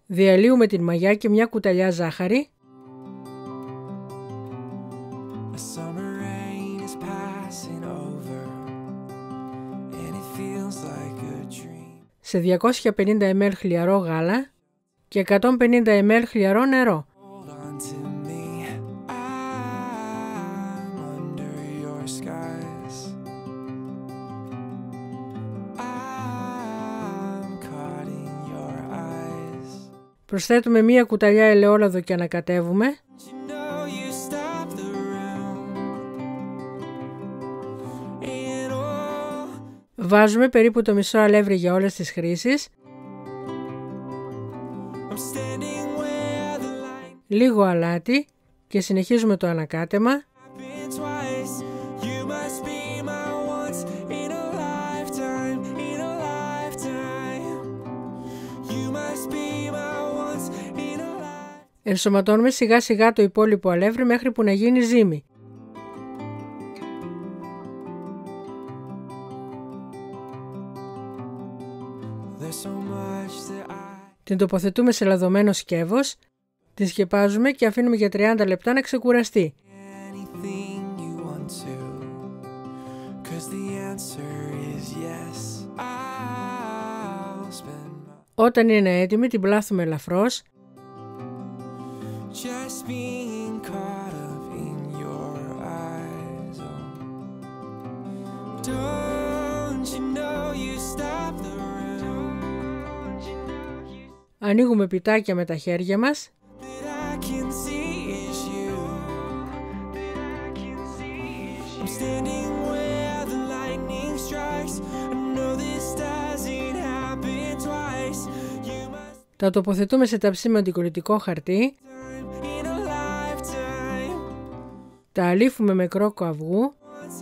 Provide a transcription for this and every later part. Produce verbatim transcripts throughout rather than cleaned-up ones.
Διαλύουμε την μαγιά και μια κουταλιά ζάχαρη. Σε διακόσια πενήντα μιλιλίτρα χλιαρό γάλα και εκατόν πενήντα μιλιλίτρα χλιαρό νερό. Προσθέτουμε μία κουταλιά ελαιόλαδο και ανακατεύουμε. Βάζουμε περίπου το μισό αλεύρι για όλες τις χρήσεις. Λίγο αλάτι και συνεχίζουμε το ανακάτεμα. Ενσωματώνουμε σιγά σιγά το υπόλοιπο αλεύρι μέχρι που να γίνει ζύμη. Την τοποθετούμε σε λαδωμένο σκεύος, τη σκεπάζουμε και αφήνουμε για τριάντα λεπτά να ξεκουραστεί. Όταν είναι έτοιμη την πλάθουμε ελαφρώς. Ανοίγουμε πιτάκια με τα χέρια μας. Τα τοποθετούμε σε ταψί με αντικολλητικό χαρτί. Τα αλήφουμε με κρόκο αυγού.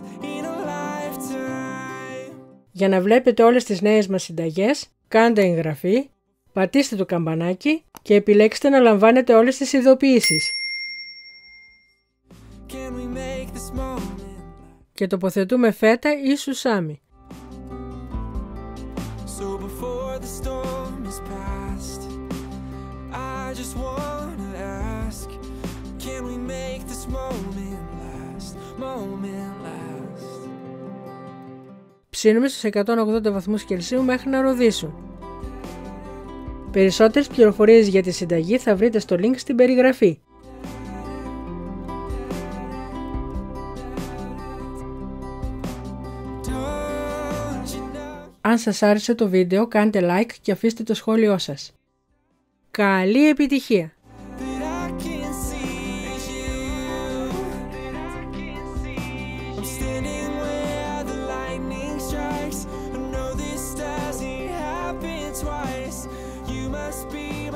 Για να βλέπετε όλες τις νέες μας συνταγές, κάντε εγγραφή, πατήστε το καμπανάκι και επιλέξτε να λαμβάνετε όλες τις ειδοποιήσεις. Και τοποθετούμε φέτα ή σουσάμι. Ψήνουμε στους εκατόν ογδόντα βαθμούς Κελσίου μέχρι να ροδίσουν. Περισσότερες πληροφορίες για τη συνταγή θα βρείτε στο link στην περιγραφή. Αν σας άρεσε το βίντεο, κάντε like και αφήστε το σχόλιο σας. Καλή επιτυχία! Twice, you must be